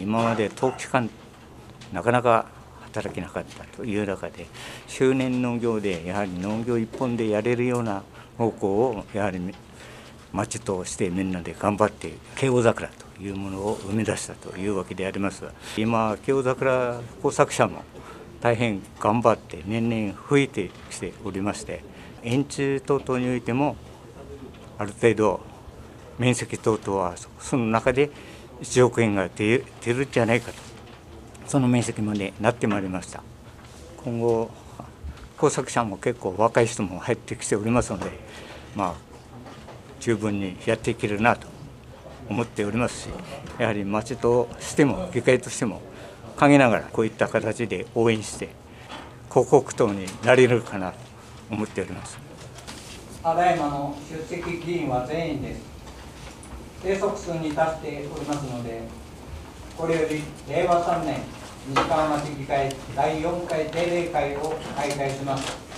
今まで冬期間なかなか働けなかったという中で、周年農業でやはり農業一本でやれるような方向をやはり町としてみんなで頑張って慶応桜というものを生み出したというわけであります。今慶応桜工作者も大変頑張って年々増えてきておりまして、園地等々においてもある程度面積等々はその中で1億円が出るんじゃないかと、その面積までなってまいりました。今後工作者も結構若い人も入ってきておりますので、十分にやっていけるなと思っておりますし、やはり町としても議会としても陰ながらこういった形で応援して広告塔になれるかなと思っております。 ただいまの出席議員は全員です。定則数に達しておりますので、これより令和3年西川町議会第4回定例会を開会します。